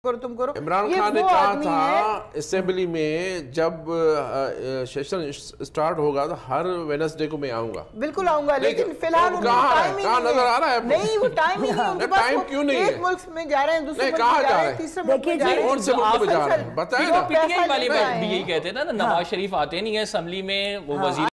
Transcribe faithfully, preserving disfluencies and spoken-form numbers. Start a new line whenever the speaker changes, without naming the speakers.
करो तुम करो।
इमरान खान ने कहा था असेंबली में जब सेशन स्टार्ट होगा तो हर वेडनेसडे को मैं आऊंगा।
बिल्कुल आऊंगा, लेकिन फिलहाल टाइम ही
नजर आ रहा है
नहीं, वो टाइम ही नहीं।
टाइम क्यों नहीं है?
एक मुल्क में जा रहे हैं, दूसरे मुल्क
कहाँ
में
जा रहे हैं,
तीसरे मुल्क में जा रहे हैं,
कौन से मुल्क में जा रहे हैं बताएं ना।
पीटीआई वाली बात भी यही कहते हैं ना, नवाज शरीफ आते नहीं है असेंबली में, वो वजीर